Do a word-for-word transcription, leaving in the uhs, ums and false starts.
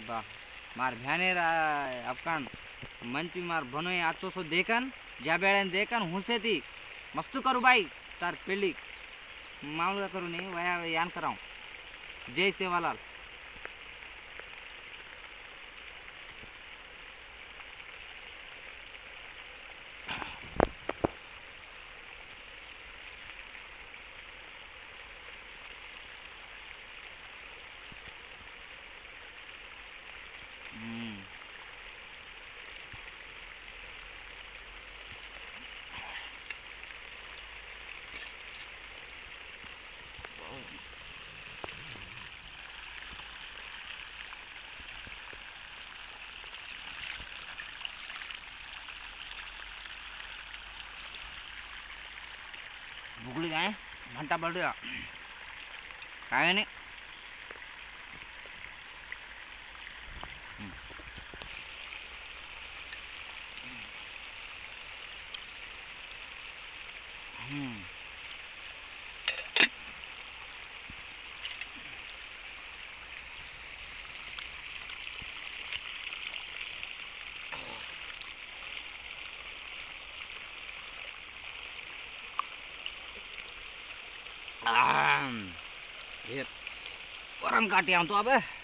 बा मार भ्याने अफकान मंची मार भनोय आचो सो देखन ज्या बेळ्यान देखन हुसे ती मस्त करू बाई तार पेली मामला करू नी वया यान कराऊ जय सेवालाल भुगली काय घंटा बढ़ रहा काय नहीं हम्म Ah, orang kati yang tu apa?